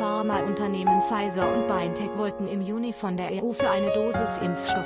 Pharmaunternehmen Pfizer und BioNTech wollten im Juni von der EU für eine Dosis Impfstoff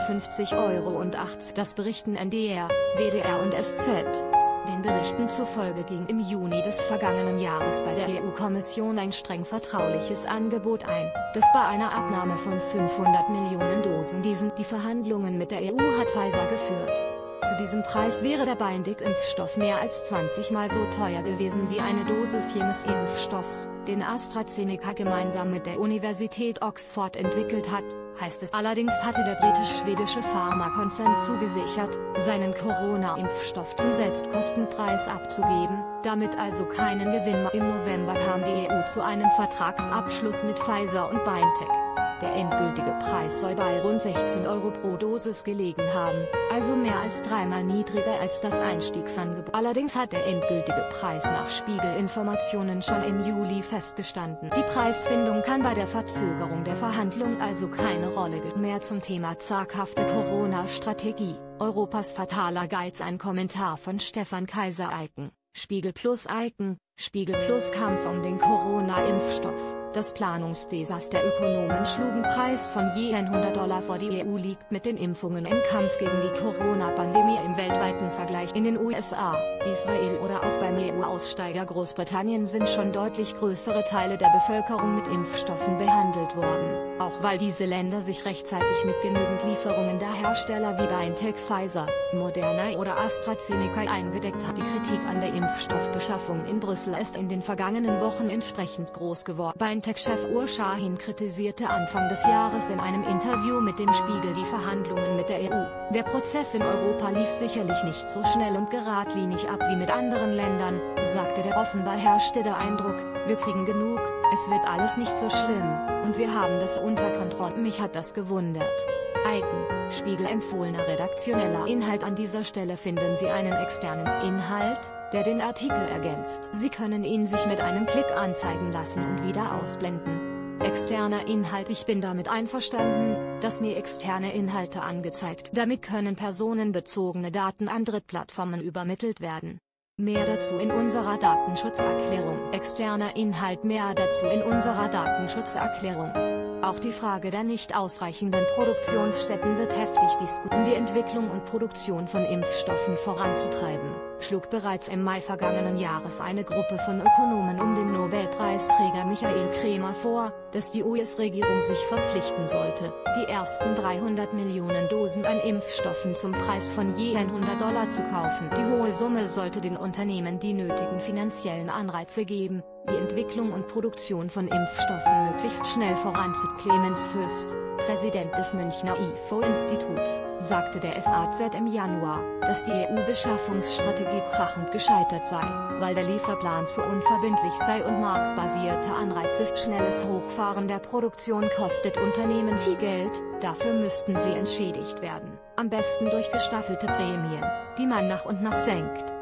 54,80 €. Das berichten NDR, WDR und SZ. Den Berichten zufolge ging im Juni des vergangenen Jahres bei der EU-Kommission ein streng vertrauliches Angebot ein, das bei einer Abnahme von 500 Millionen Dosen die Verhandlungen mit der EU hat Pfizer geführt. Zu diesem Preis wäre der BioNTech-Impfstoff mehr als 20 Mal so teuer gewesen wie eine Dosis jenes Impfstoffs, den AstraZeneca gemeinsam mit der Universität Oxford entwickelt hat, heißt es. Allerdings hatte der britisch-schwedische Pharmakonzern zugesichert, seinen Corona-Impfstoff zum Selbstkostenpreis abzugeben, damit also keinen Gewinn mehr. Im November kam die EU zu einem Vertragsabschluss mit Pfizer und BioNTech. Der endgültige Preis soll bei rund 16 € pro Dosis gelegen haben, also mehr als dreimal niedriger als das Einstiegsangebot. Allerdings hat der endgültige Preis nach Spiegel-Informationen schon im Juli festgestanden. Die Preisfindung kann bei der Verzögerung der Verhandlung also keine Rolle spielen. Mehr zum Thema zaghafte Corona-Strategie, Europas fataler Geiz. Ein Kommentar von Stefan Kaiser-Eicken, Spiegel Plus Eicken, Spiegel Plus Kampf um den Corona-Impfstoff. Das Planungsdesaster. Ökonomen schlugen Preis von je $100 vor. Die EU liegt mit den Impfungen im Kampf gegen die Corona-Pandemie im weltweiten Vergleich. In den USA, Israel oder auch beim EU-Aussteiger Großbritannien sind schon deutlich größere Teile der Bevölkerung mit Impfstoffen behandelt worden, auch weil diese Länder sich rechtzeitig mit genügend Lieferungen der Hersteller wie BioNTech, Pfizer, Moderna oder AstraZeneca eingedeckt haben. Die Kritik an der Impfstoffbeschaffung in Brüssel ist in den vergangenen Wochen entsprechend groß geworden. BioNTech-Chef Ur Şahin kritisierte Anfang des Jahres in einem Interview mit dem Spiegel die Verhandlungen mit der EU. Der Prozess in Europa lief sicherlich nicht so schnell und geradlinig ab wie mit anderen Ländern, sagte der. Offenbar herrschte der Eindruck, wir kriegen genug, es wird alles nicht so schlimm, und wir haben das unter Kontrolle. Mich hat das gewundert. Eicken, Spiegel empfohlener redaktioneller Inhalt. An dieser Stelle finden Sie einen externen Inhalt, der den Artikel ergänzt. Sie können ihn sich mit einem Klick anzeigen lassen und wieder ausblenden. Externer Inhalt. Ich bin damit einverstanden, dass mir externe Inhalte angezeigt. Damit können personenbezogene Daten an Drittplattformen übermittelt werden. Mehr dazu in unserer Datenschutzerklärung. Externer Inhalt. Mehr dazu in unserer Datenschutzerklärung. Auch die Frage der nicht ausreichenden Produktionsstätten wird heftig diskutiert. Um die Entwicklung und Produktion von Impfstoffen voranzutreiben, schlug bereits im Mai vergangenen Jahres eine Gruppe von Ökonomen um den Nobelpreisträger Michael Kremer vor, dass die US-Regierung sich verpflichten sollte, die ersten 300 Millionen Dosen an Impfstoffen zum Preis von je $100 zu kaufen. Die hohe Summe sollte den Unternehmen die nötigen finanziellen Anreize geben, die Entwicklung und Produktion von Impfstoffen möglichst schnell voranzutreiben. Clemens Fürst, Präsident des Münchner IFO-Instituts, sagte der FAZ im Januar, dass die EU-Beschaffungsstrategie krachend gescheitert sei, weil der Lieferplan zu unverbindlich sei und marktbasierte Anreize. Schnelles Hochfahren der Produktion kostet Unternehmen viel Geld, dafür müssten sie entschädigt werden, am besten durch gestaffelte Prämien, die man nach und nach senkt.